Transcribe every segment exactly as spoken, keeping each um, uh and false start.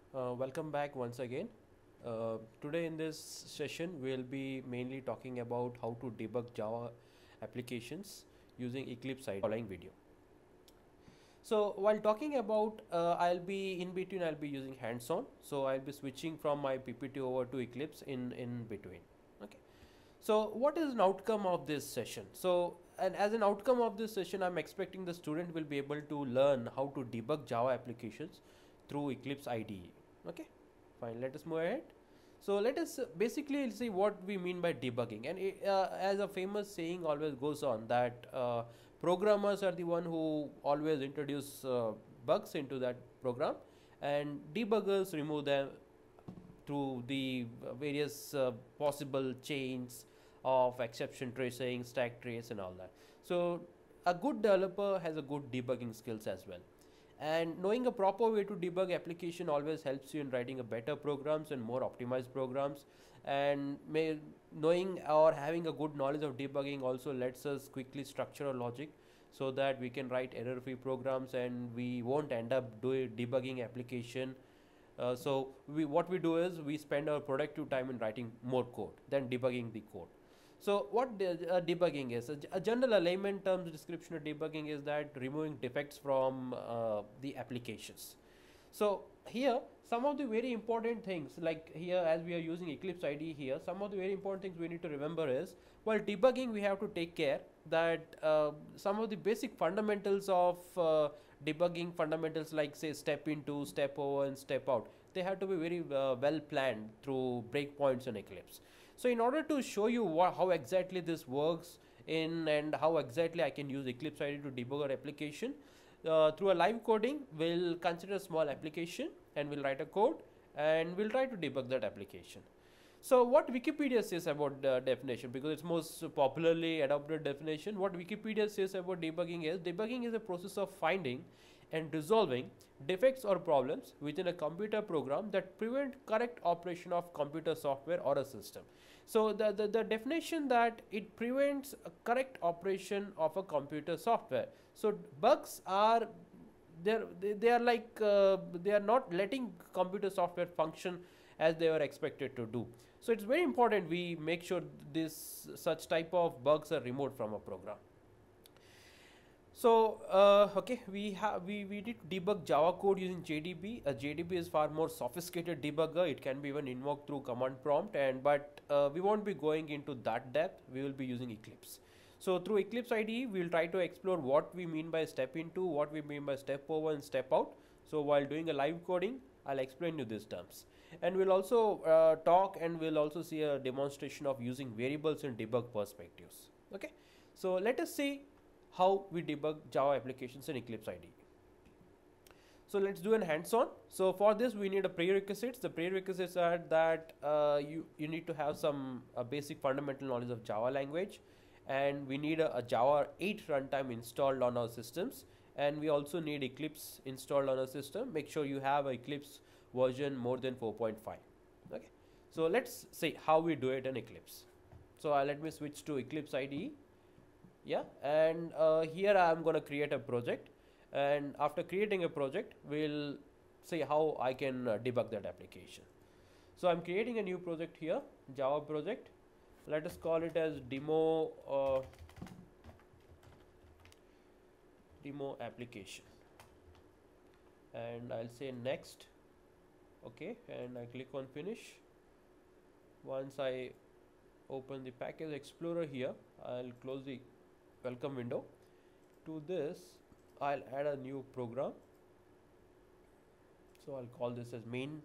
Uh, welcome back once again. Uh, today in this session we'll be mainly talking about how to debug Java applications using Eclipse I D E following video. So while talking about uh, I'll be in between I'll be using hands-on, so I'll be switching from my P P T over to Eclipse in in between. Okay. So what is an outcome of this session? So and as an outcome of this session, I'm expecting the student will be able to learn how to debug Java applications through Eclipse I D E. Okay, fine. Let us move ahead. So let us uh, basically see what we mean by debugging. And uh, as a famous saying always goes on that uh, programmers are the one who always introduce uh, bugs into that program, and debuggers remove them through the various uh, possible chains of exception tracing, stack trace and all that. So a good developer has a good debugging skills as well. And knowing a proper way to debug application always helps you in writing a better programs and more optimized programs. And may, knowing or having a good knowledge of debugging also lets us quickly structure our logic so that we can write error-free programs and we won't end up doing debugging application. Uh, so we, what we do is we spend our productive time in writing more code than debugging the code. So what de uh, debugging is, a, a general layman terms description of debugging is that removing defects from uh, the applications. So here some of the very important things, like here as we are using Eclipse I D E here, some of the very important things we need to remember is while debugging we have to take care that uh, some of the basic fundamentals of uh, debugging fundamentals like say step into, step over and step out, they have to be very uh, well planned through breakpoints in Eclipse. So in order to show you what, how exactly this works in and how exactly I can use Eclipse I D E to debug our application, uh, through a live coding, we'll consider a small application and we'll write a code and we'll try to debug that application. So what Wikipedia says about the definition, because it's most popularly adopted definition, what Wikipedia says about debugging is, debugging is a process of finding and resolving defects or problems within a computer program that prevent correct operation of computer software or a system. So the, the, the definition that it prevents a correct operation of a computer software. So bugs are they're, they, they are like uh, they are not letting computer software function as they were expected to do. So it's very important we make sure this such type of bugs are removed from a program. So uh, okay, we have we, we did debug Java code using J D B. A J D B is far more sophisticated debugger. It can be even invoked through command prompt, and but uh, we won't be going into that depth. We will be using Eclipse. So through Eclipse I D E, we'll try to explore what we mean by step into, what we mean by step over and step out. So while doing a live coding, I'll explain you these terms. And we'll also uh, talk and we'll also see a demonstration of using variables in debug perspectives. Okay, so let us see how we debug Java applications in Eclipse I D E. So let's do an hands-on. So for this we need a prerequisites. The prerequisites are that uh, you, you need to have some uh, basic fundamental knowledge of Java language, and we need a, a Java eight runtime installed on our systems, and we also need Eclipse installed on our system. Make sure you have Eclipse version more than four point five. Okay, so let's see how we do it in Eclipse. So uh, let me switch to Eclipse I D E. Yeah, and uh, here I am going to create a project, and after creating a project we'll see how I can uh, debug that application. So I'm creating a new project here, Java project. Let us call it as demo uh, demo application, and I'll say next. Okay, and I click on finish. Once I open the package explorer here, I'll close the welcome window. To this I'll add a new program, so I'll call this as main,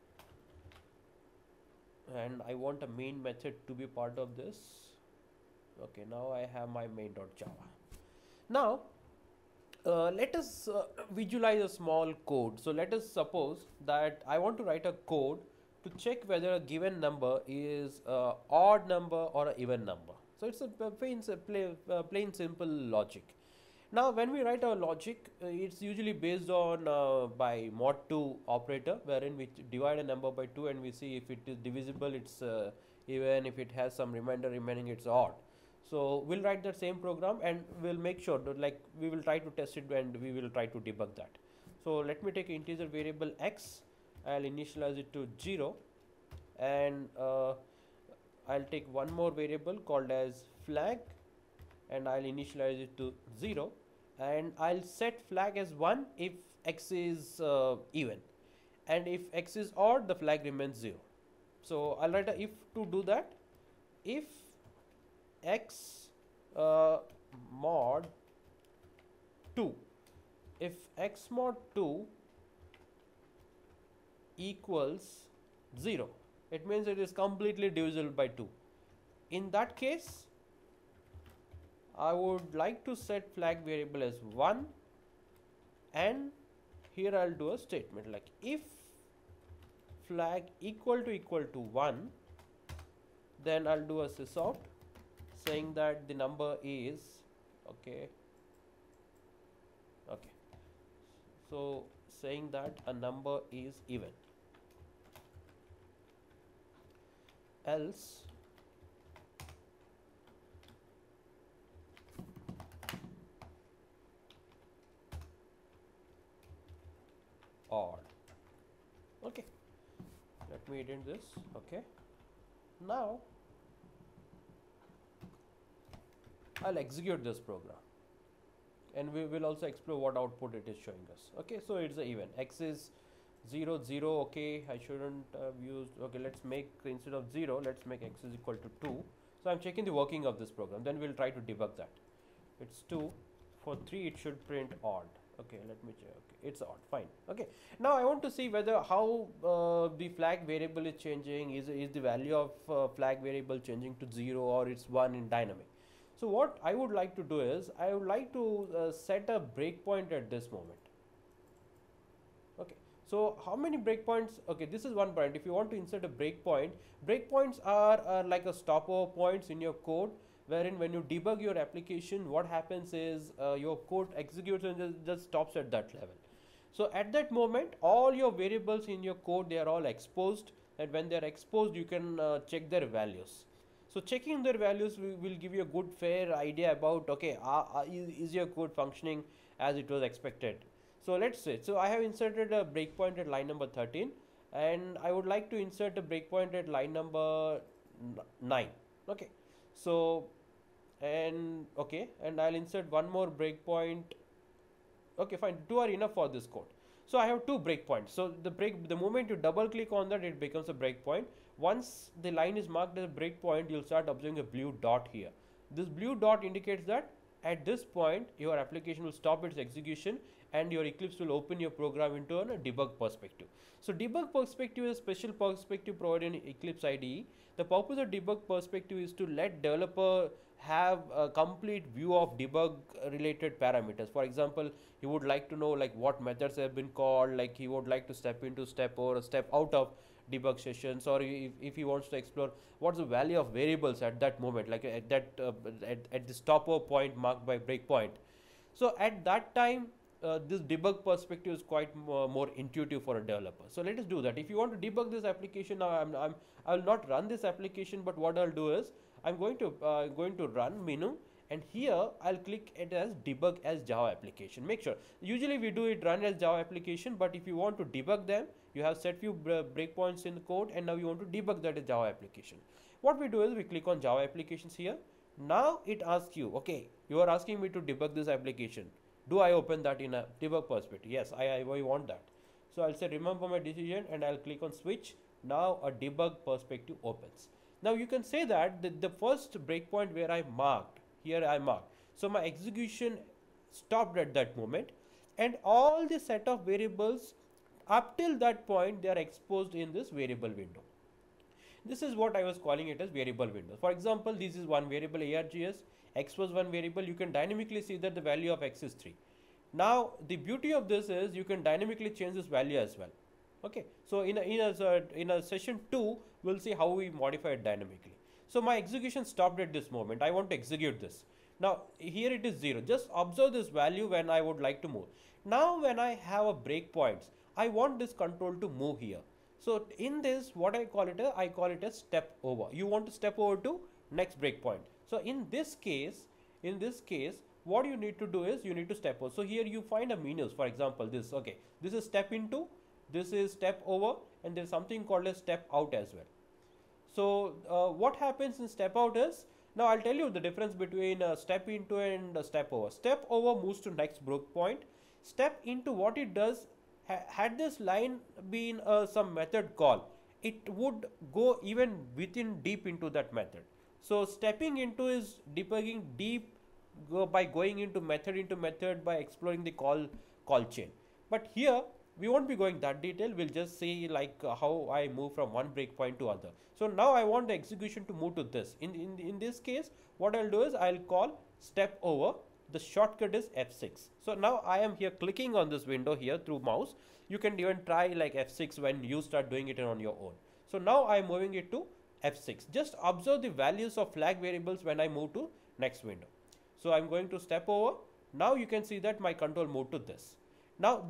and I want a main method to be part of this. Okay, now I have my main.java. Now uh, let us uh, visualize a small code. So let us suppose that I want to write a code to check whether a given number is a odd number or an even number. So it's a plain, uh, plain simple logic. Now when we write our logic, uh, it's usually based on uh, by mod two operator, wherein we divide a number by two and we see if it is divisible, it's uh, even, if it has some remainder remaining, it's odd. So we'll write that same program and we'll make sure that, like, we will try to test it and we will try to debug that. So let me take integer variable x I'll initialize it to zero, and uh, I'll take one more variable called as flag, and I'll initialize it to zero, and I'll set flag as one if x is uh, even, and if x is odd, the flag remains zero. So I'll write a if to do that. If x uh, mod two, if x mod two equals zero, it means it is completely divisible by two. In that case, I would like to set flag variable as one, and here I'll do a statement like if flag equal to equal to one, then I'll do a sysout saying that the number is okay okay so saying that a number is even, else odd. Okay, let me edit this. Okay, now I'll execute this program, and we will also explore what output it is showing us. Okay, so it's a even, x is zero zero. Okay, I shouldn't have used, okay, let's make, instead of zero, let's make x is equal to two. So I'm checking the working of this program, then we'll try to debug that. It's two. For three it should print odd. Okay, let me check. Okay, it's odd. Fine. Okay, now I want to see whether how uh, the flag variable is changing. Is, is the value of uh, flag variable changing to zero, or it's one in dynamic? So what I would like to do is I would like to uh, set a breakpoint at this moment. Okay, so how many breakpoints? Okay, this is one point. If you want to insert a breakpoint, breakpoints are, are like a stopover points in your code, wherein when you debug your application, what happens is uh, your code executes and just, just stops at that level. So at that moment, all your variables in your code, they are all exposed, and when they are exposed, you can uh, check their values. So checking their values will, will give you a good fair idea about, okay, uh, uh, is, is your code functioning as it was expected. So let's say, so I have inserted a breakpoint at line number thirteen, and I would like to insert a breakpoint at line number nine. Okay, so and okay, and I'll insert one more breakpoint. Okay, fine, two are enough for this code. So I have two breakpoints. So the break, the moment you double click on that, it becomes a breakpoint. Once the line is marked as a breakpoint, you'll start observing a blue dot here. This blue dot indicates that at this point your application will stop its execution, and your Eclipse will open your program into a debug perspective. So debug perspective is a special perspective provided in Eclipse I D E. The purpose of debug perspective is to let developer have a complete view of debug related parameters. For example, he would like to know like what methods have been called, like he would like to step into, step over, step out of debug sessions, or if, if he wants to explore what's the value of variables at that moment, like at that uh, at, at the stopover point marked by breakpoint. So at that time, uh, this debug perspective is quite more, more intuitive for a developer. So let us do that. If you want to debug this application, now I'm, I'm I will not run this application, but what I'll do is I'm going to uh, going to run menu, and here I'll click it as debug as Java application. Make sure, usually we do it run as Java application, but if you want to debug them, you have set few breakpoints in the code, and now you want to debug that as Java application. What we do is we click on Java applications here. Now it asks you, okay, you are asking me to debug this application. Do I open that in a debug perspective? Yes, I, I, I want that. So I'll say remember my decision, and I'll click on switch. Now a debug perspective opens. Now you can say that the, the first breakpoint where I marked, here I marked. So my execution stopped at that moment, and all the set of variables up till that point, they are exposed in this variable window. This is what I was calling it as variable window. For example, this is one variable args, x was one variable. You can dynamically see that the value of x is three. Now the beauty of this is you can dynamically change this value as well. Okay, so in a, in a, in a session two, we'll see how we modify it dynamically. So my execution stopped at this moment. I want to execute this. Now here it is zero. Just observe this value when I would like to move. Now when I have a breakpoints, I want this control to move here. So in this, what I call it, a, I call it a step over. You want to step over to next breakpoint. So in this case, in this case, what you need to do is you need to step over. So here you find a menus. For example, this, okay, this is step into this is step over, and there's something called a step out as well. So uh, what happens in step out is, now I'll tell you the difference between a step into and a step over. Step over moves to next breakpoint. Step into, what it does, ha had this line been uh, some method call, it would go even within deep into that method. So stepping into is debugging deep, go by going into method into method by exploring the call call chain. But here we won't be going that detail. We'll just see like uh, how I move from one breakpoint to other. So now I want the execution to move to this. In, in, in this case, what I'll do is I'll call step over. The shortcut is F six. So now I am here clicking on this window here through mouse. You can even try like F six when you start doing it on your own. So now I'm moving it to F six. Just observe the values of flag variables when I move to next window. So I'm going to step over. Now you can see that my control moved to this. Now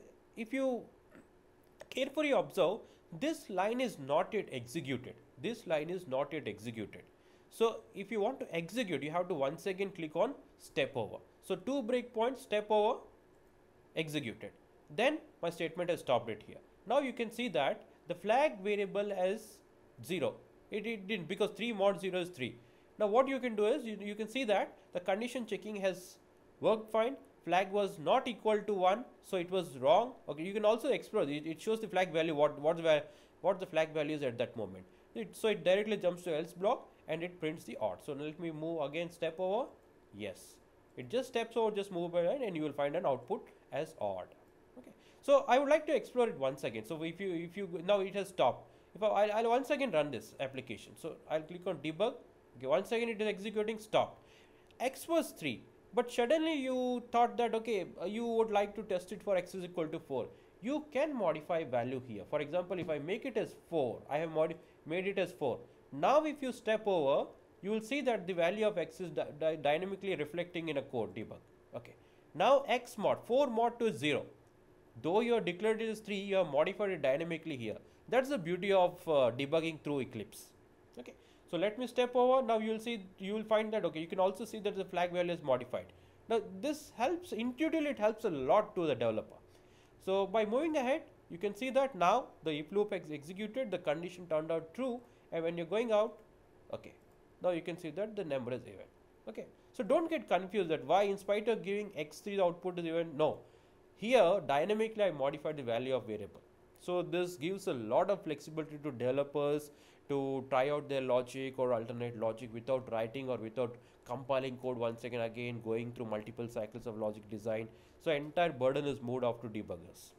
if you carefully observe, this line is not yet executed. This line is not yet executed. So if you want to execute, you have to once again click on step over. So two breakpoints, step over, executed. Then my statement has stopped it here. Now you can see that the flag variable is zero. It, it didn't, because three mod zero is three. Now what you can do is, you, you can see that the condition checking has worked fine. Flag was not equal to one, so it was wrong. Okay, you can also explore it. It shows the flag value, what what the what the flag value is at that moment. It, so it directly jumps to else block and it prints the odd. So let me move again, step over. Yes, it just steps over, just move by line, and you will find an output as odd. Okay, so I would like to explore it once again. So if you if you now it has stopped. If I, I'll, I'll once again run this application. So I'll click on debug. Okay, once again it is executing. Stop. X was three. But suddenly you thought that, okay, uh, you would like to test it for x is equal to four. You can modify value here. For example, if I make it as four, I have made it as four. Now if you step over, you will see that the value of x is di dynamically reflecting in a code debug. Okay. Now x mod, four mod to zero. Though you have declared it as three, you have modified it dynamically here. That's the beauty of uh, debugging through Eclipse. Okay. So let me step over. Now you will see, you will find that, okay, you can also see that the flag value is modified. Now this helps, intuitively it helps a lot to the developer. So by moving ahead, you can see that now the if loop is executed, the condition turned out true, and when you're going out, okay, now you can see that the number is even. Okay, so don't get confused that why in spite of giving x three the output is even. No, here dynamically I modified the value of variable. So this gives a lot of flexibility to developers to try out their logic or alternate logic without writing or without compiling code once again again going through multiple cycles of logic design. So entire burden is moved off to debuggers.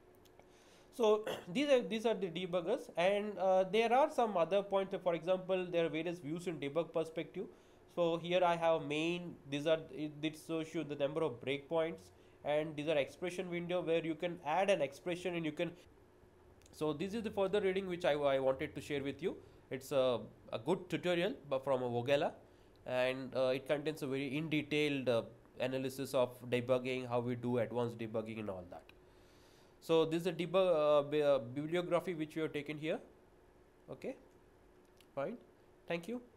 So these are these are the debuggers, and uh, there are some other points. For example, there are various views in debug perspective. So here I have main. These are it shows you the number of breakpoints, and these are expression window where you can add an expression and you can. So this is the further reading which I, I wanted to share with you. It's a, a good tutorial but from a Vogela, and uh, it contains a very in detailed uh, analysis of debugging, how we do advanced debugging and all that. So this is the debug uh, bibliography which we have taken here. Okay, fine. Thank you.